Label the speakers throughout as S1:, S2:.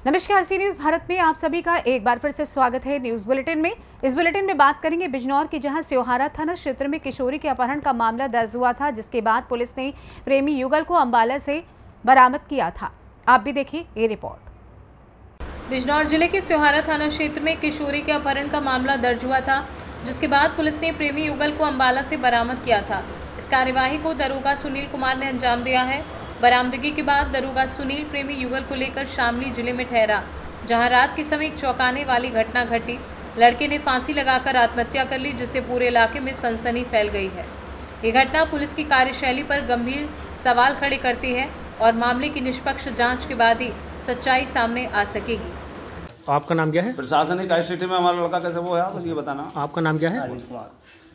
S1: नमस्कार, सी न्यूज़ भारत में आप सभी का एक बार फिर से स्वागत है। न्यूज़ बुलेटिन में इस बुलेटिन में बात करेंगे बिजनौर की, जहां स्योहारा थाना क्षेत्र में किशोरी के अपहरण का मामला दर्ज हुआ था, जिसके बाद पुलिस ने प्रेमी युगल को अंबाला से बरामद किया था। आप भी देखिए ये रिपोर्ट।
S2: बिजनौर जिले के स्योहारा थाना क्षेत्र में किशोरी के अपहरण का मामला दर्ज हुआ था, जिसके बाद पुलिस ने प्रेमी युगल को अंबाला से बरामद किया था। इस कार्यवाही को दरोगा सुनील कुमार ने अंजाम दिया है। बरामदगी के बाद दरोगा सुनील प्रेमी युगल को लेकर शामली जिले में ठहरा, जहां रात के समय एक चौंकाने वाली घटना घटी। लड़के ने फांसी लगाकर आत्महत्या कर ली, जिससे पूरे इलाके में सनसनी फैल गई है। ये घटना पुलिस की कार्यशैली पर गंभीर सवाल खड़े करती है और मामले की निष्पक्ष जांच के बाद ही सच्चाई सामने आ सकेगी।
S3: आपका नाम क्या है?
S4: प्रशासनिक स्थिति में हमारा लड़का कैसे वो है, आप ये बताना।
S3: आपका नाम क्या है?
S4: अरुण कुमार।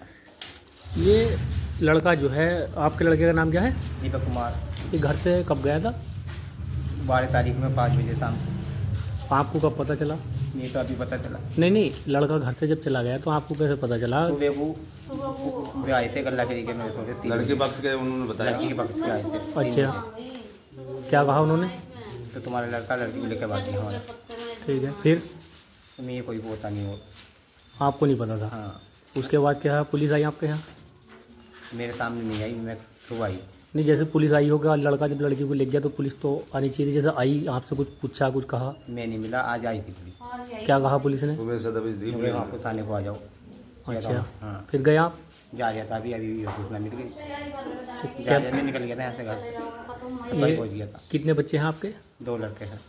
S3: ये लड़का जो है, आपके लड़के का नाम क्या है?
S5: दीपक कुमार।
S3: ये घर से कब गया था?
S5: 12 तारीख में 5 बजे शाम को।
S3: आपको कब पता चला?
S5: ये तो अभी पता चला।
S3: नहीं, लड़का घर से जब चला गया तो आपको कैसे पता चला?
S5: सुबह वो आए थे गल्ला के में,
S4: लड़की पक्ष के उन्होंने बताया।
S5: लड़की के पक्ष के आए थे।
S3: अच्छा, क्या कहा उन्होंने?
S5: तो तुम्हारा लड़का लड़की को लेकर बात किया हमारे।
S3: ठीक है, फिर
S5: तुम्हें ये कोई पता नहीं हो?
S3: आपको नहीं पता था?
S5: हाँ।
S3: उसके बाद क्या पुलिस आई आपके यहाँ?
S5: मेरे सामने नहीं आई, मैं सुबह आई।
S3: नहीं, जैसे पुलिस आई होगा, लड़का जब लड़की को ले गया तो पुलिस तो आनी चाहिए। जैसे आई, आपसे कुछ पूछा, कुछ कहा?
S5: मैं नहीं मिला, आज आई थी पुलिस।
S3: क्या कहा पुलिस ने?
S5: आपको थाने को आ जाओ।
S3: अच्छा,
S5: हाँ।
S3: फिर गए आप?
S5: जा रहा था अभी सूचना मिल गई।
S3: क्या
S5: मैं निकल गया था यहाँ से घर से, पहुँच गया था।
S3: कितने बच्चे हैं आपके?
S5: 2 लड़के हैं।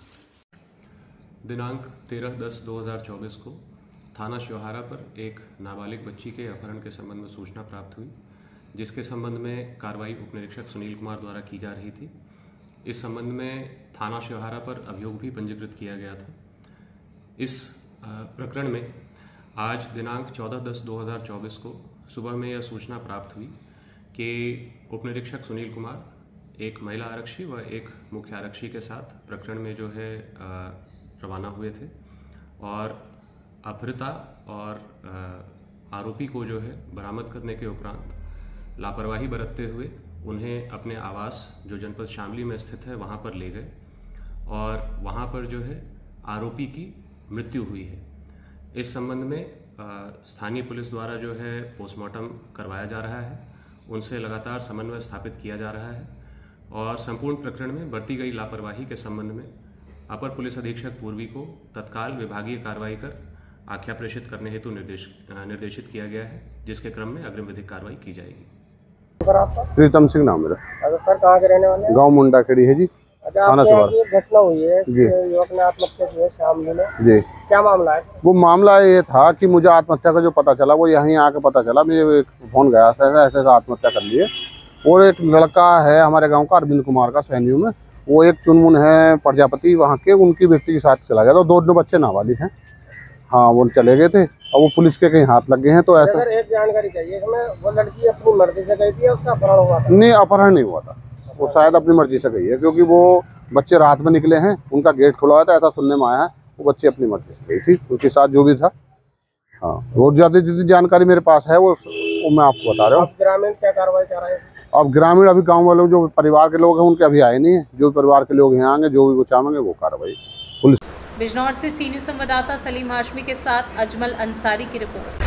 S6: दिनांक 13/10/2024 को थाना स्योहारा पर एक नाबालिग बच्ची के अपहरण के संबंध में सूचना प्राप्त हुई, जिसके संबंध में कार्रवाई उप निरीक्षक सुनील कुमार द्वारा की जा रही थी। इस संबंध में थाना स्योहारा पर अभियोग भी पंजीकृत किया गया था। इस प्रकरण में आज दिनांक 14/10/2024 को सुबह में यह सूचना प्राप्त हुई कि उप निरीक्षक सुनील कुमार एक महिला आरक्षी व एक मुख्य आरक्षी के साथ प्रकरण में जो है रवाना हुए थे और अपहृता और आरोपी को जो है बरामद करने के उपरांत लापरवाही बरतते हुए उन्हें अपने आवास जो जनपद शामली में स्थित है वहां पर ले गए और वहां पर जो है आरोपी की मृत्यु हुई है। इस संबंध में स्थानीय पुलिस द्वारा जो है पोस्टमार्टम करवाया जा रहा है, उनसे लगातार समन्वय स्थापित किया जा रहा है और संपूर्ण प्रकरण में बरती गई लापरवाही के संबंध में अपर पुलिस अधीक्षक पूर्वी को तत्काल विभागीय कार्रवाई कर आख्या प्रेषित करने हेतु निर्देशित किया गया है, जिसके क्रम में अग्रिम विधिक कार्रवाई की जाएगी।
S7: प्रीतम सिंह नाम मेरा।
S5: सर कहाँ के रहने वाले?
S7: गांव मुंडा खेड़ी है जी। थाना स्योहारा।
S5: घटना हुई है
S7: जी,
S5: युवक ने आत्महत्या की है शामली में
S7: जी।
S5: क्या मामला है?
S7: वो मामला ये था कि मुझे आत्महत्या का जो पता चला वो यहीं आके पता चला। मुझे फोन गया ऐसे आत्महत्या कर लिए। और एक लड़का है हमारे गांव का, अरविंद कुमार का, सैन्यू में, वो एक चुनमुन है प्रजापति वहाँ के, उनकी व्यक्ति के साथ चला गया था। 2 बच्चे नाबालिग हैं। हाँ, वो चले गए थे और वो पुलिस के कहीं हाथ लग गए हैं। तो ऐसा
S5: एक जानकारी चाहिए हमें, वो लड़की अपनी मर्जी से गई थी या उसका अपहरण हुआ था?
S7: नहीं, अपहरण नहीं हुआ था, वो शायद अपनी मर्जी से गई है, क्योंकि वो बच्चे रात में निकले हैं, उनका गेट खुला हुआ था, ऐसा सुनने में आया है। वो बच्चे अपनी मर्जी से गई थी, उसके साथ जो भी था। हाँ, वो ज़्यादा जितनी जानकारी मेरे पास है वो मैं आपको बता रहा हूँ।
S5: ग्रामीण क्या कार्रवाई कर रहे हैं?
S7: अब ग्रामीण अभी गांव वालों जो परिवार के लोग हैं उनके अभी आए नहीं है। जो परिवार के लोग यहाँ आएंगे, जो भी वो चाहेंगे वो कार्रवाई पुलिस।
S2: बिजनौर से सी न्यूज़ संवाददाता सलीम हाशमी के साथ अजमल अंसारी की रिपोर्ट।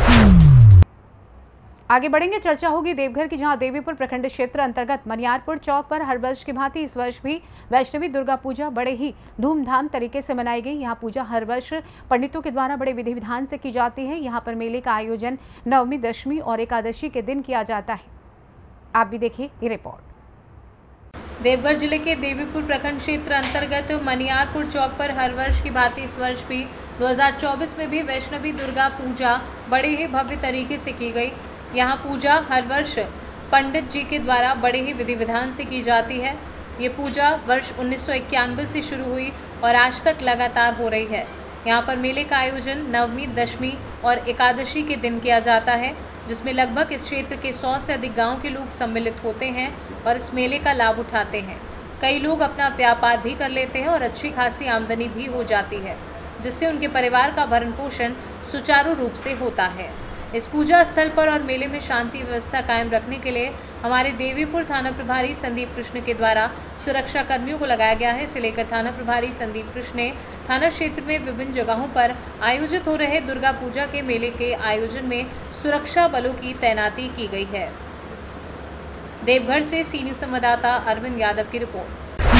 S1: आगे बढ़ेंगे, चर्चा होगी देवघर की, जहां देवीपुर प्रखंड क्षेत्र अंतर्गत मनियारपुर चौक पर हर वर्ष की भांति इस वर्ष भी वैष्णवी दुर्गा पूजा बड़े ही धूमधाम तरीके से मनाई गई। यहां पूजा हर वर्ष पंडितों के द्वारा बड़े विधि विधान से की जाती है। यहां पर मेले का आयोजन नवमी, दशमी और एकादशी के दिन किया जाता है। आप भी देखिए ये रिपोर्ट।
S2: देवघर जिले के देवीपुर प्रखंड क्षेत्र अंतर्गत मनियारपुर चौक पर हर वर्ष की भांति इस वर्ष भी 2024 में भी वैष्णवी दुर्गा पूजा बड़े ही भव्य तरीके से की गई। यहाँ पूजा हर वर्ष पंडित जी के द्वारा बड़े ही विधि विधान से की जाती है। ये पूजा वर्ष 1991 से शुरू हुई और आज तक लगातार हो रही है। यहाँ पर मेले का आयोजन नवमी, दशमी और एकादशी के दिन किया जाता है, जिसमें लगभग इस क्षेत्र के 100 से अधिक गांव के लोग सम्मिलित होते हैं और इस मेले का लाभ उठाते हैं। कई लोग अपना व्यापार भी कर लेते हैं और अच्छी खासी आमदनी भी हो जाती है, जिससे उनके परिवार का भरण पोषण सुचारू रूप से होता है। इस पूजा स्थल पर और मेले में शांति व्यवस्था कायम रखने के लिए हमारे देवीपुर थाना प्रभारी संदीप कृष्ण के द्वारा सुरक्षा कर्मियों को लगाया गया है। इसे लेकर थाना प्रभारी संदीप कृष्ण ने थाना क्षेत्र में विभिन्न जगहों पर आयोजित हो रहे दुर्गा पूजा के मेले के आयोजन में सुरक्षा बलों की तैनाती की गई है। देवघर से सी न्यूज़ संवाददाता अरविंद यादव की रिपोर्ट।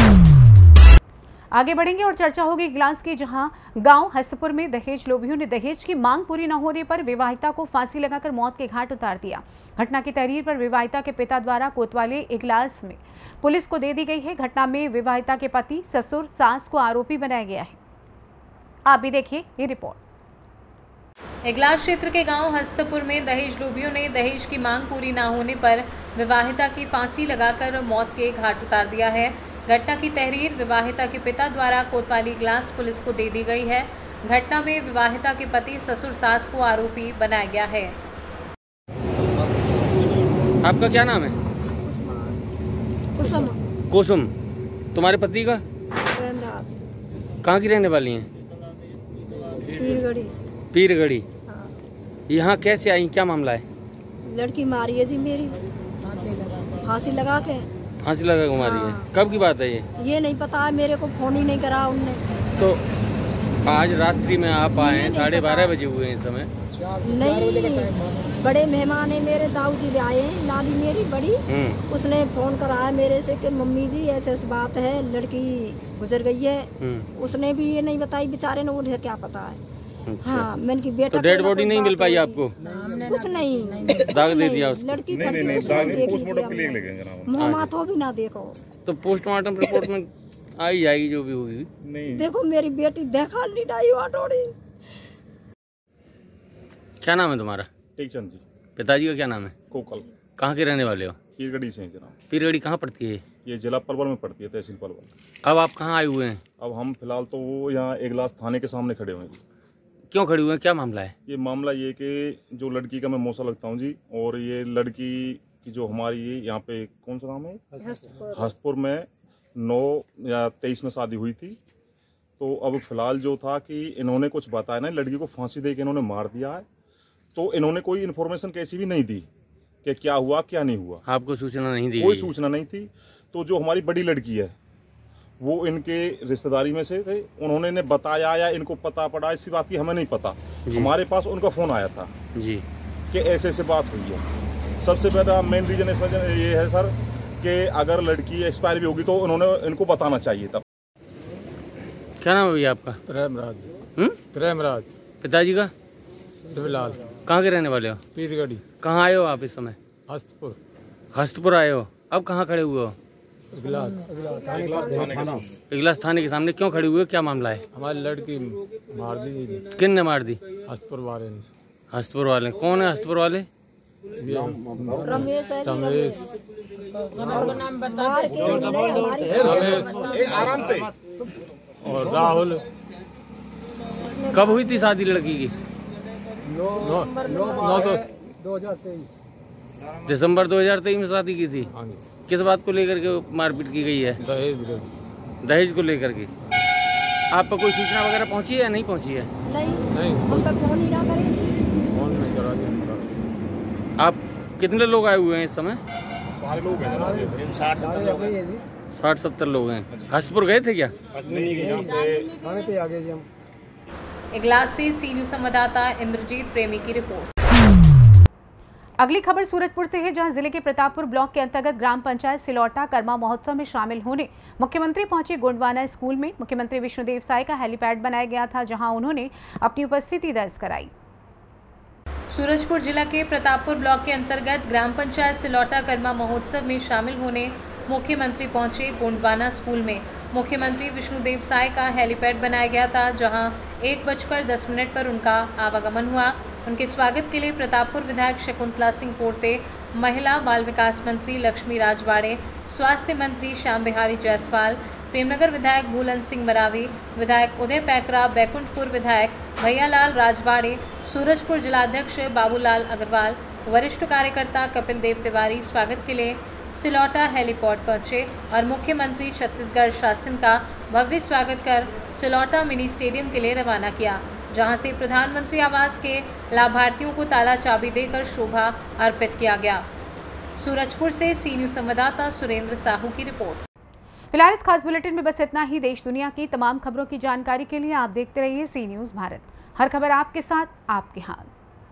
S1: आगे बढ़ेंगे और चर्चा होगी ग्लास की, जहां गांव हस्तपुर में दहेज लोभियों ने दहेज की मांग पूरी न होने पर विवाहिता को फांसी लगाकर मौत के घाट उतार दिया। घटना की तहरीर पर विवाहिता के पिता द्वारा कोतवाली इगलास में पुलिस को दे दी गई है। घटना में विवाहिता के पति, ससुर, सास को आरोपी बनाया गया है। आप भी देखिए ये रिपोर्ट।
S2: इगलास क्षेत्र के गांव हस्तपुर में दहेज लोभियों ने दहेज की मांग पूरी न होने पर विवाहिता की फांसी लगाकर मौत के घाट उतार दिया है। घटना की तहरीर विवाहिता के पिता द्वारा कोतवाली ग्लास पुलिस को दे दी गई है। घटना में विवाहिता के पति, ससुर, सास को आरोपी बनाया गया है।
S8: आपका क्या नाम है? कुसुम। तुम्हारे पति का? कहाँ की रहने वाली हैं? पीरगढ़ी। यहाँ कैसे आई, क्या मामला है?
S9: लड़की मारी है जी मेरी, फांसी लगा के
S8: मारी है। कब की बात है
S9: ये नहीं पता है, मेरे को फोन ही नहीं करा उनने।
S8: तो आज रात्रि में आप आए हैं, 12:30 बजे हुए हैं इस समय?
S9: नहीं, बड़े मेहमान है मेरे, दाऊ जी आए हैं, नानी मेरी बड़ी, उसने फोन कराया मेरे से कि मम्मी जी ऐसे बात है, लड़की गुजर गई है। उसने भी ये नहीं बताई, बेचारे ने, उन्हें क्या पता है।
S8: अच्छा।
S9: हाँ, मैंने की बेटा
S8: तो डेड बॉडी नहीं मिल पाई आपको?
S9: कुछ नहीं,
S8: दाग दे दिया उसको?
S9: लड़की पोस्टमार्टम के लिए लेंगे, मुँह माथो भी ना देखो।
S8: तो पोस्टमार्टम रिपोर्ट में आई जाएगी जो भी होगी।
S9: नहीं देखो मेरी बेटी देखा नहीं डाई वाटोड़ी।
S8: क्या नाम है तुम्हारा?
S10: टेकचंद जी।
S8: पिताजी का क्या नाम है?
S10: कोकल।
S8: कहाँ के रहने वाले हो?
S10: पीरगढ़ी से जनाब।
S8: पीरगढ़ी कहाँ पड़ती है?
S10: ये जिला पलवल में पड़ती है, तहसील पलवल।
S8: अब आप कहाँ आए हुए हैं?
S10: अब हम फिलहाल तो वो यहाँ इगलास थाने के सामने खड़े हुए हैं।
S8: क्यों खड़े हुए हैं, क्या मामला है?
S10: ये मामला ये कि जो लड़की का मैं मौसा लगता हूँ जी, और ये लड़की की जो हमारी यहाँ पे कौन सा नाम है, हस्तपुर में 9 या 23 में शादी हुई थी। तो अब फिलहाल जो था कि इन्होंने कुछ बताया नहीं, लड़की को फांसी दे के इन्होंने मार दिया है। तो इन्होंने कोई इन्फॉर्मेशन कैसी भी नहीं दी कि क्या हुआ क्या नहीं हुआ।
S8: आपको सूचना नहीं दी?
S10: कोई सूचना नहीं थी। तो जो हमारी बड़ी लड़की है वो इनके रिश्तेदारी में से थे, उन्होंने ने बताया या इनको पता पड़ा, इसी बात की हमें नहीं पता। हमारे पास उनका फोन आया था
S8: जी
S10: कि ऐसे ऐसे बात हुई है। सबसे पहला मेन रीजन इसमें ये है सर कि अगर लड़की एक्सपायर भी होगी तो उन्होंने इनको बताना चाहिए था।
S8: क्या नाम है भैया आपका?
S11: प्रेमराज। प्रेमराज।
S8: पिताजी का?
S11: शिवलाल।
S8: कहाँ के रहने वाले हो?
S11: पीरगढ़ी।
S8: कहाँ आए हो आप इस समय?
S11: हस्तपुर।
S8: हस्तपुर आए हो, अब कहाँ खड़े हुए हो?
S11: इगलास
S8: थाने के सामने। क्यों खड़े हुए, क्या मामला है?
S11: हमारी लड़की मार दी।
S8: किन ने मार दी?
S11: हस्तपुर वाले ने।
S8: हस्तपुर वाले? कौन है हस्तपुर वाले?
S9: रमेश।
S11: और राहुल।
S8: कब हुई थी शादी लड़की की?
S11: 2023
S8: दिसंबर 2023 में शादी की थी। किस बात को लेकर के मारपीट की गई है? दहेज को लेकर के। आप पर कोई सूचना वगैरह पहुंची है या नहीं पहुंची है?
S9: नहीं, हम तक फोन ही ना करें।
S11: फोन नहीं करा दिया।
S8: आप कितने लोग आए हुए हैं इस समय? 60-70 लोग हैं। हस्तपुर गए थे क्या?
S2: इगलास से सी न्यूज़ संवाददाता इंद्रजीत प्रेमी की रिपोर्ट।
S1: अगली खबर सूरजपुर से है, जहां जिले के प्रतापपुर ब्लॉक के अंतर्गत ग्राम पंचायत सिलौटा कर्मा महोत्सव में शामिल होने मुख्यमंत्री पहुंचे। गोंडवाना स्कूल में मुख्यमंत्री विष्णुदेव साय का हेलीपैड बनाया गया था, जहां उन्होंने अपनी उपस्थिति दर्ज कराई।
S2: सूरजपुर जिला के प्रतापपुर ब्लॉक के अंतर्गत ग्राम पंचायत सिलौटा कर्मा महोत्सव में शामिल होने मुख्यमंत्री पहुंचे। गोंडवाना स्कूल में मुख्यमंत्री विष्णुदेव साय का हेलीपैड बनाया गया था, जहां 1:10 पर उनका आवागमन हुआ। उनके स्वागत के लिए प्रतापपुर विधायक शकुंतला सिंह पोर्ते, महिला बाल विकास मंत्री लक्ष्मी राजवाड़े, स्वास्थ्य मंत्री श्याम बिहारी जायसवाल, प्रेमनगर विधायक भूलन सिंह मरावी, विधायक उदय पैकरा, बैकुंठपुर विधायक भैयालाल राजवाड़े, सूरजपुर जिलाध्यक्ष बाबूलाल अग्रवाल, वरिष्ठ कार्यकर्ता कपिल देव तिवारी स्वागत के लिए सिलौटा हेलीपोर्ट पहुंचे और मुख्यमंत्री छत्तीसगढ़ शासन का भव्य स्वागत कर सिलौटा मिनी स्टेडियम के लिए रवाना किया, जहां से प्रधानमंत्री आवास के लाभार्थियों को ताला चाबी देकर शोभा अर्पित किया गया। सूरजपुर से सी न्यूज संवाददाता सुरेंद्र साहू की रिपोर्ट।
S1: फिलहाल इस खास बुलेटिन में बस इतना ही। देश दुनिया की तमाम खबरों की जानकारी के लिए आप देखते रहिए सी न्यूज भारत। हर खबर आपके साथ, आपके हाथ।